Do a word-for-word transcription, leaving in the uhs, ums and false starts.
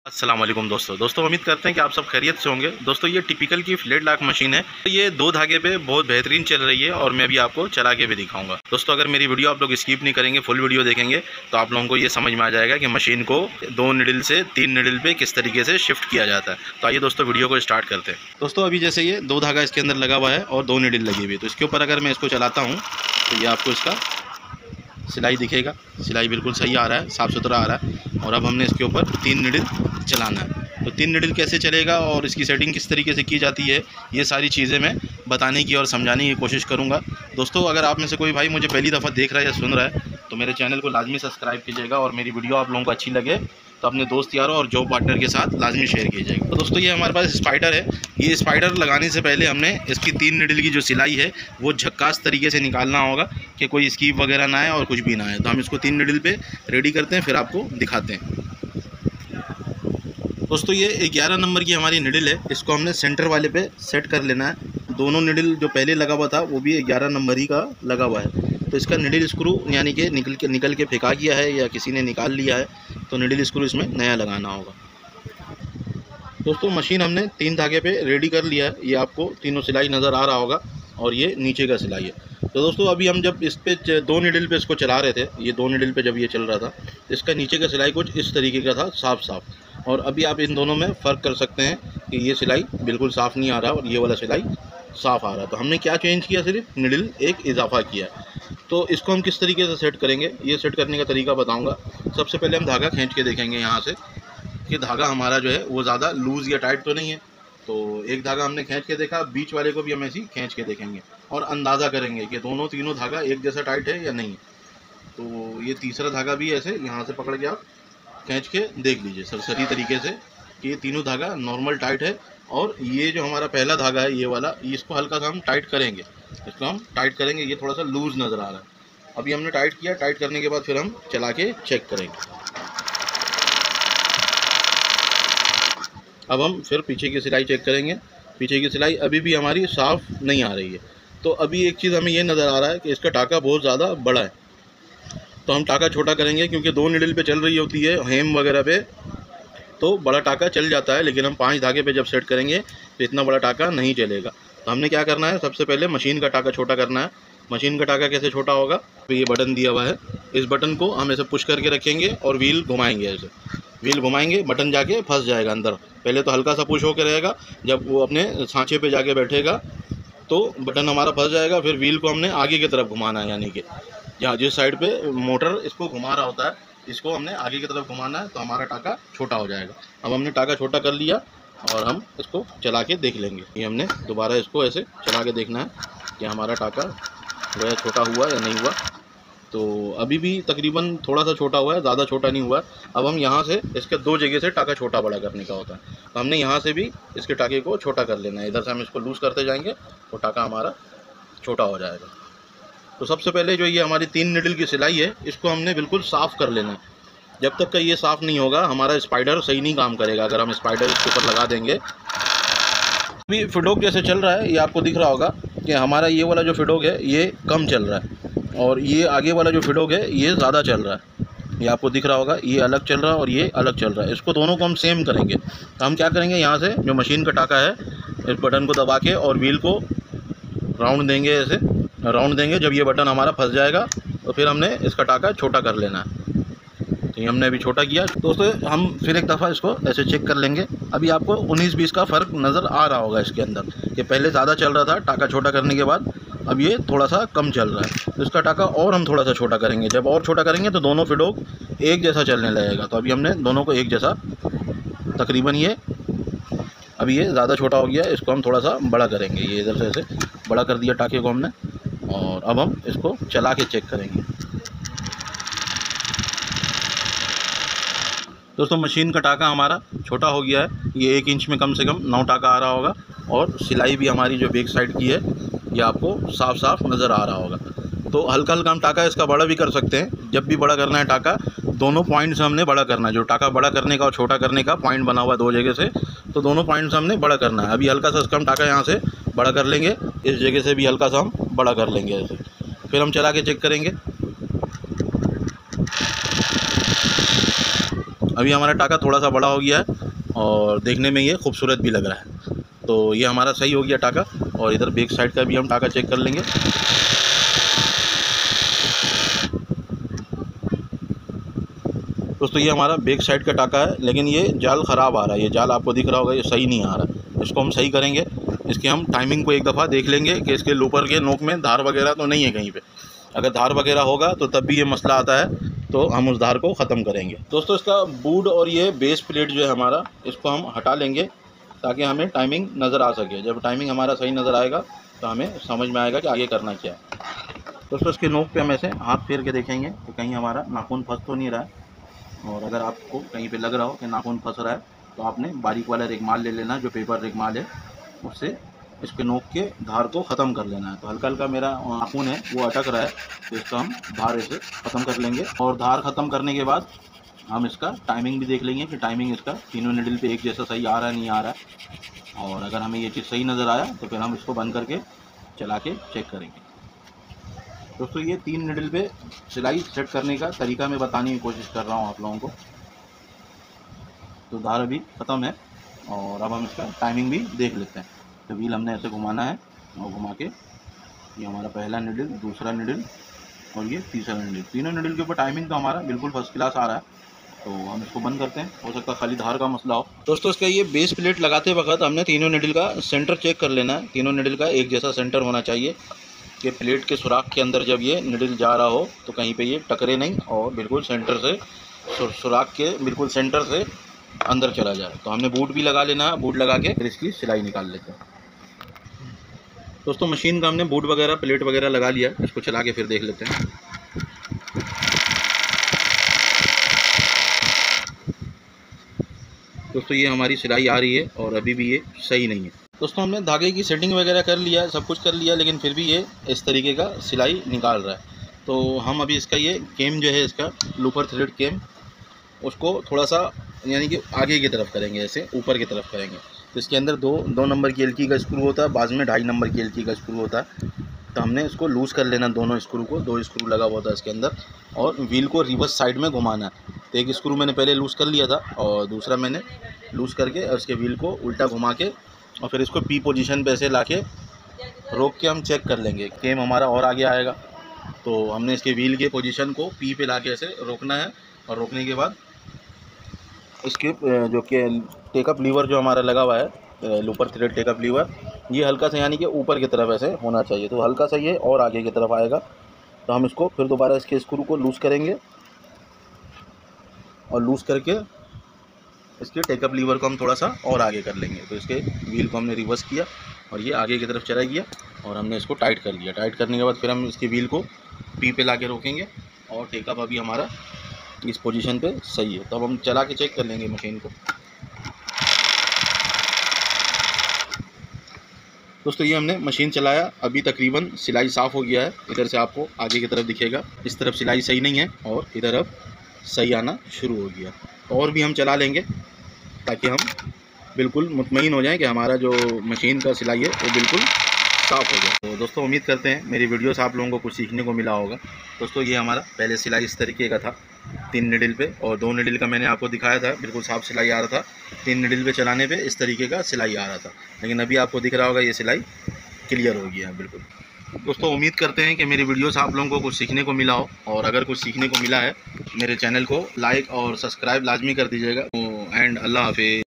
अस्सलाम वालेकुम दोस्तों दोस्तों उम्मीद करते हैं कि आप सब खैरियत से होंगे। दोस्तों ये टिपिकल की फ्लेट लॉक मशीन है। ये दो धागे पे बहुत बेहतरीन चल रही है और मैं भी आपको चला के भी दिखाऊंगा। दोस्तों अगर मेरी वीडियो आप लोग स्किप नहीं करेंगे, फुल वीडियो देखेंगे तो आप लोगों को ये समझ में आ जाएगा कि मशीन को दो निडल से तीन निडल पे किस तरीके से शिफ्ट किया जाता है। तो आइए दोस्तों वीडियो को स्टार्ट करते हैं। दोस्तों अभी जैसे ये दो धागा इसके अंदर लगा हुआ है और दो निडल लगी हुई है, तो इसके ऊपर अगर मैं इसको चलाता हूँ तो ये आपको इसका सिलाई दिखेगा। सिलाई बिल्कुल सही आ रहा है, साफ़ सुथरा आ रहा है। और अब हमने इसके ऊपर तीन निडल चलाना है। तो तीन निडल कैसे चलेगा और इसकी सेटिंग किस तरीके से की जाती है, ये सारी चीज़ें मैं बताने की और समझाने की कोशिश करूँगा। दोस्तों अगर आप में से कोई भाई मुझे पहली दफ़ा देख रहा है या सुन रहा है तो मेरे चैनल को लाजमी सब्सक्राइब कीजिएगा और मेरी वीडियो आप लोगों को अच्छी लगे तो अपने दोस्त यारों और जॉब पार्टनर के साथ लाजमी शेयर कीजिएगा। तो दोस्तों ये हमारे पास स्पाइडर है। ये स्पाइडर लगाने से पहले हमने इसकी तीन निडल की जो सिलाई है वो झक्कास तरीके से निकालना होगा कि कोई स्कीप वगैरह ना आए और कुछ भी ना आए। तो हम इसको तीन निडल पे रेडी करते हैं, फिर आपको दिखाते हैं। दोस्तों ये ग्यारह नंबर की हमारी निडल है, इसको हमने सेंटर वाले पे सेट कर लेना है। दोनों निडल जो पहले लगा हुआ था वो भी ग्यारह नंबर ही का लगा हुआ है। तो इसका निडल स्क्रू यानी कि निकल के निकल के फेंका गया है या किसी ने निकाल लिया है, तो निडल स्क्रू इसमें नया लगाना होगा। दोस्तों मशीन हमने तीन धागे पे रेडी कर लिया है। ये आपको तीनों सिलाई नज़र आ रहा होगा और ये नीचे का सिलाई है। तो दोस्तों अभी हम जब इस पे दो निडल पे इसको चला रहे थे, ये दो निडल पे जब ये चल रहा था, इसका नीचे का सिलाई कुछ इस तरीके का था, साफ साफ। और अभी आप इन दोनों में फ़र्क कर सकते हैं कि ये सिलाई बिल्कुल साफ़ नहीं आ रहा और ये वाला सिलाई साफ़ आ रहा। तो हमने क्या चेंज किया, सिर्फ निडल एक इजाफा किया। तो इसको हम किस तरीके से सेट करेंगे, ये सेट करने का तरीका बताऊंगा। सबसे पहले हम धागा खींच के देखेंगे यहाँ से कि धागा हमारा जो है वो ज़्यादा लूज़ या टाइट तो नहीं है। तो एक धागा हमने खींच के देखा, बीच वाले को भी हम ऐसे ही खींच के देखेंगे और अंदाज़ा करेंगे कि दोनों तीनों धागा एक जैसा टाइट है या नहीं। तो ये तीसरा धागा भी ऐसे यहाँ से पकड़ के आप खींच के देख लीजिए सरसरी तरीके से कि ये तीनों धागा नॉर्मल टाइट है। और ये जो हमारा पहला धागा है ये वाला, इसको हल्का सा हम टाइट करेंगे, इसको हम टाइट करेंगे, ये थोड़ा सा लूज़ नज़र आ रहा है। अभी हमने टाइट किया, टाइट करने के बाद फिर हम चला के चेक करेंगे। अब हम फिर पीछे की सिलाई चेक करेंगे। पीछे की सिलाई अभी भी हमारी साफ़ नहीं आ रही है। तो अभी एक चीज़ हमें ये नज़र आ रहा है कि इसका टाका बहुत ज़्यादा बड़ा है, तो हम टाका छोटा करेंगे क्योंकि दो निडल पे चल रही होती है हेम वगैरह पे, तो बड़ा टाका चल जाता है। लेकिन हम पांच धागे पे जब सेट करेंगे तो इतना बड़ा टाका नहीं चलेगा। तो हमने क्या करना है, सबसे पहले मशीन का टाका छोटा करना है। मशीन का टाका कैसे छोटा होगा, तो ये बटन दिया हुआ है, इस बटन को हम ऐसे पुश करके रखेंगे और व्हील घुमाएंगे। ऐसे व्हील घुमाएंगे, बटन जाके फंस जाएगा अंदर। पहले तो हल्का सा पुश होकर रहेगा, जब वो अपने सांचे पे जाके बैठेगा तो बटन हमारा फंस जाएगा। फिर व्हील को हमने आगे की तरफ घुमाना है, यानी कि यहाँ जिस साइड पे मोटर इसको घुमा रहा होता है इसको हमने आगे की तरफ घुमाना है, तो हमारा टाका छोटा हो जाएगा। अब हमने टाका छोटा कर लिया और हम इसको चला के देख लेंगे। ये हमने दोबारा इसको ऐसे चला के देखना है कि हमारा टाका जो है छोटा हुआ या नहीं हुआ। तो अभी भी तकरीबन थोड़ा सा छोटा हुआ है, ज़्यादा छोटा नहीं हुआ है। अब हम यहाँ से इसके दो जगह से टाका छोटा बड़ा करने का होता है, तो हमने यहाँ से भी इसके टाके को छोटा कर लेना है। इधर से हम इसको लूज़ करते जाएंगे तो टाका हमारा छोटा हो जाएगा। तो सबसे पहले जो ये हमारी तीन निडल की सिलाई है इसको हमने बिल्कुल साफ़ कर लेना है। जब तक का ये साफ़ नहीं होगा हमारा स्पाइडर सही नहीं काम करेगा। अगर हम स्पाइडर इसके ऊपर लगा देंगे, अभी फिडोक जैसे चल रहा है, ये आपको दिख रहा होगा कि हमारा ये वाला जो फिडोक है ये कम चल रहा है और ये आगे वाला जो फिडोक है ये ज़्यादा चल रहा है। ये आपको दिख रहा होगा, ये अलग चल रहा है और ये अलग चल रहा है। इसको दोनों को हम सेम करेंगे। तो हम क्या करेंगे, यहाँ से जो मशीन का टाका है इस बटन को दबा के और व्हील को राउंड देंगे, ऐसे राउंड देंगे। जब ये बटन हमारा फंस जाएगा तो फिर हमने इसका टाका छोटा कर लेना है। तो ये हमने अभी छोटा किया। दोस्तों हम फिर एक दफ़ा इसको ऐसे चेक कर लेंगे। अभी आपको उन्नीस बीस का फ़र्क नज़र आ रहा होगा इसके अंदर, कि पहले ज़्यादा चल रहा था टाका छोटा करने के बाद, अब ये थोड़ा सा कम चल रहा है। तो इसका टाका और हम थोड़ा सा छोटा करेंगे। जब और छोटा करेंगे तो दोनों फिडोक एक जैसा चलने लगेगा। तो अभी हमने दोनों को एक जैसा तकरीबन, ये अभी ये ज़्यादा छोटा हो गया, इसको हम थोड़ा सा बड़ा करेंगे। ये इधर से ऐसे बड़ा कर दिया टाके को हमने और अब हम इसको चला के चेक करेंगे। दोस्तों मशीन का टाका हमारा छोटा हो गया है, ये एक इंच में कम से कम नौ टाका आ रहा होगा और सिलाई भी हमारी जो बैक साइड की है ये आपको साफ साफ नज़र आ रहा होगा। तो हल्का हल्का हम टाका इसका बड़ा भी कर सकते हैं। जब भी बड़ा करना है टाका, दोनों पॉइंट से हमने बड़ा करना है। जो टाका बड़ा करने का और छोटा करने का पॉइंट बना हुआ है दो जगह से, तो दोनों पॉइंट से हमने बड़ा करना है। अभी हल्का सा इसका हम टाका यहाँ से बड़ा कर लेंगे, इस जगह से भी हल्का सा हम बड़ा कर लेंगे ऐसे। फिर हम चला के चेक करेंगे। अभी हमारा टाका थोड़ा सा बड़ा हो गया है और देखने में ये खूबसूरत भी लग रहा है। तो ये हमारा सही हो गया टाका। और इधर बैक साइड का भी हम टाका चेक कर लेंगे। दोस्तों ये हमारा बैक साइड का टाका है, लेकिन ये जाल ख़राब आ रहा है। ये जाल आपको दिख रहा होगा, ये सही नहीं आ रहा है। इसको हम सही करेंगे। इसकी हम टाइमिंग को एक दफ़ा देख लेंगे कि इसके लूपर के नोक में धार वगैरह तो नहीं है कहीं पे। अगर धार वगैरह होगा तो तब भी ये मसला आता है, तो हम उस धार को ख़त्म करेंगे। दोस्तों इसका बूड और ये बेस प्लेट जो है हमारा, इसको हम हटा लेंगे ताकि हमें टाइमिंग नज़र आ सके। जब टाइमिंग हमारा सही नज़र आएगा तो हमें समझ में आएगा कि आगे करना क्या है। दोस्तों इसके नोक पे हम ऐसे हाथ फेर के देखेंगे कि कहीं हमारा नाखून फंस तो नहीं रहा है। और अगर आपको कहीं पे लग रहा हो कि नाखून फंस रहा है तो आपने बारीक वाला रेगमाल ले लेना, जो पेपर रेगमाल है, उससे इसके नोक के धार को ख़त्म कर लेना है। तो हल्का हल्का मेरा नाखून है वो अटक रहा है, तो इसका हम धार ऐसे ख़त्म कर लेंगे। और धार ख़त्म करने के बाद हम इसका टाइमिंग भी देख लेंगे कि टाइमिंग इसका तीनों निडल पे एक जैसा सही आ रहा है नहीं आ रहा है। और अगर हमें ये चीज़ सही नज़र आया तो फिर हम इसको बंद करके चला के चेक करेंगे। दोस्तों ये तीन निडल पे सिलाई सेट करने का तरीका मैं बताने की कोशिश कर रहा हूँ आप लोगों को। तो धार अभी ख़त्म है और अब हम इसका टाइमिंग भी देख लेते हैं। तो व्हील हमने ऐसे घुमाना है और घुमा के ये हमारा पहला निडल, दूसरा निडल और ये तीसरा निडल, तीनों निडल के ऊपर टाइमिंग तो हमारा बिल्कुल फर्स्ट क्लास आ रहा है। तो हम इसको बंद करते हैं, हो सकता है खाली धार का मसला हो। दोस्तों इसका ये बेस प्लेट लगाते वक्त हमने तीनों निडल का सेंटर चेक कर लेना है। तीनों निडल का एक जैसा सेंटर होना चाहिए कि प्लेट के सुराख के अंदर जब ये निडल जा रहा हो तो कहीं पे ये टकरे नहीं और बिल्कुल सेंटर से सुराख के बिल्कुल सेंटर से अंदर चला जाए। तो हमने बूट भी लगा लेना है, बूट लगा के फिर इसकी सिलाई निकाल लेते हैं। दोस्तों मशीन का हमने बूट वगैरह प्लेट वगैरह लगा लिया, इसको चला के फिर देख लेते हैं। दोस्तों ये हमारी सिलाई आ रही है और अभी भी ये सही नहीं है। दोस्तों हमने धागे की सेटिंग वगैरह कर लिया है, सब कुछ कर लिया, लेकिन फिर भी ये इस तरीके का सिलाई निकाल रहा है। तो हम अभी इसका ये केम जो है, इसका लूपर थ्रेड केम, उसको थोड़ा सा यानी कि आगे की तरफ करेंगे, ऐसे ऊपर की तरफ करेंगे। तो इसके अंदर दो दो नंबर की एलकी का स्क्रू होता है, बाजू में ढाई नंबर की एलकी का स्क्रू होता है। तो हमने इसको लूज़ कर लेना, दोनों स्क्रू को, दो स्क्रू लगा हुआ था इसके अंदर, और व्हील को रिवर्स साइड में घुमाना है। तो एक स्क्रू मैंने पहले लूज़ कर लिया था और दूसरा मैंने लूज़ करके और उसके व्हील को उल्टा घुमा के और फिर इसको पी पोजीशन पे ऐसे ला के रोक के हम चेक कर लेंगे। केम हमारा और आगे आएगा। तो हमने इसके व्हील के पोजीशन को पी पे ला के ऐसे रोकना है और रोकने के बाद इसके जो कि टेकअप लीवर जो हमारा लगा हुआ है, लूपर थ्रेड टेकअप लीवर, ये हल्का सा यानी कि ऊपर की तरफ ऐसे होना चाहिए। तो हल्का सा ये और आगे की तरफ आएगा। तो हम इसको फिर दोबारा इसके स्क्रू को लूज़ करेंगे और लूज़ करके इसके टेकअप लीवर को हम थोड़ा सा और आगे कर लेंगे। तो इसके व्हील को हमने रिवर्स किया और ये आगे की तरफ चला गया और हमने इसको टाइट कर लिया। टाइट करने के बाद फिर हम इसके व्हील को पी पे ला के रोकेंगे और टेकअप अभी हमारा इस पोजीशन पे सही है। तो अब हम चला के चेक कर लेंगे मशीन को। दोस्तों ये हमने मशीन चलाया, अभी तकरीबन सिलाई साफ़ हो गया है। इधर से आपको आगे की तरफ दिखेगा, इस तरफ सिलाई सही नहीं है और इधर अब सही आना शुरू हो गया। और भी हम चला लेंगे ताकि हम बिल्कुल मुतमईन हो जाएं कि हमारा जो मशीन का सिलाई है वो बिल्कुल साफ़ हो जाए। तो दोस्तों उम्मीद करते हैं मेरी वीडियो से आप लोगों को कुछ सीखने को मिला होगा। दोस्तों ये हमारा पहले सिलाई इस तरीके का था, तीन निडल पे, और दो निडल का मैंने आपको दिखाया था, बिल्कुल साफ़ सिलाई आ रहा था। तीन निडल पे चलाने पे इस तरीके का सिलाई आ रहा था, लेकिन अभी आपको दिख रहा होगा ये सिलाई क्लियर हो गया है बिल्कुल। दोस्तों उम्मीद करते हैं कि मेरी वीडियो से आप लोगों को कुछ सीखने को मिला हो, और अगर कुछ सीखने को मिला है मेरे चैनल को लाइक और सब्सक्राइब लाजमी कर दीजिएगा। एंड अल्लाह हाफिज़।